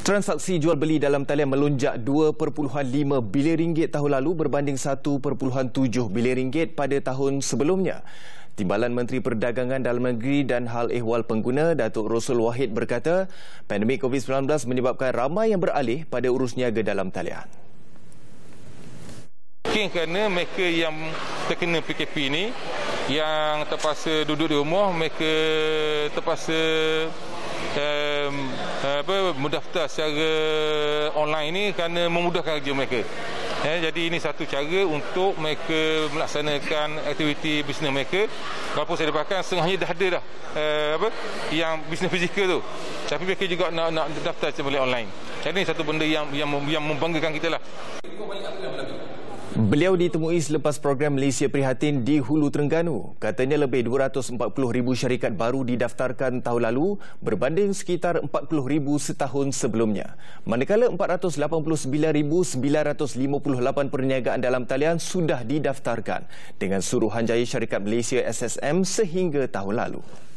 Transaksi jual beli dalam talian melonjak 2.5 bilion ringgit tahun lalu berbanding 1.7 bilion ringgit pada tahun sebelumnya. Timbalan Menteri Perdagangan Dalam Negeri dan Hal Ehwal Pengguna, Datuk Rosul Wahid berkata, pandemik COVID-19 menyebabkan ramai yang beralih pada urus niaga dalam talian. Mungkin kerana mereka yang terkena PKP ini, yang terpaksa duduk di rumah, mereka terpaksa mendaftar secara online ini kerana memudahkan kerja mereka. Jadi ini satu cara untuk mereka melaksanakan aktiviti bisnes mereka. Walaupun saya dapatkan setengahnya dah ada dah yang bisnes fizikal tu, tapi mereka juga nak daftar secara online. Jadi ini satu benda yang membanggakan kita lah. Beliau ditemui selepas program Malaysia Prihatin di Hulu Terengganu. Katanya lebih 240,000 syarikat baru didaftarkan tahun lalu berbanding sekitar 40,000 setahun sebelumnya. Manakala 489,958 perniagaan dalam talian sudah didaftarkan dengan Suruhanjaya Syarikat Malaysia SSM sehingga tahun lalu.